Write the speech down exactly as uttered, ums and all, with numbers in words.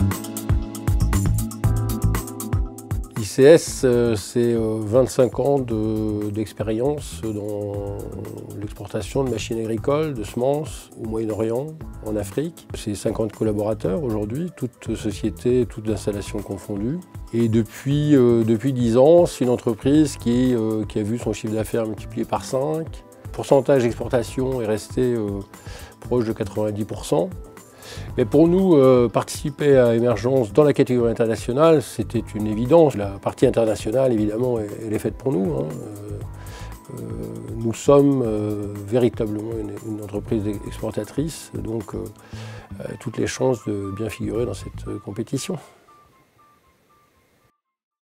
I C S, c'est vingt-cinq ans d'expérience dans l'exportation de machines agricoles, de semences au Moyen-Orient, en Afrique. C'est cinquante collaborateurs aujourd'hui, toutes sociétés, toutes installations confondues. Et depuis, euh, depuis dix ans, c'est une entreprise qui, euh, qui a vu son chiffre d'affaires multiplié par cinq. Le pourcentage d'exportation est resté euh, proche de quatre-vingt-dix pour cent. Mais pour nous, euh, participer à Émergence dans la catégorie internationale, c'était une évidence. La partie internationale, évidemment, elle est faite pour nous. Hein. Euh, euh, nous sommes euh, véritablement une, une entreprise exportatrice, donc euh, toutes les chances de bien figurer dans cette compétition.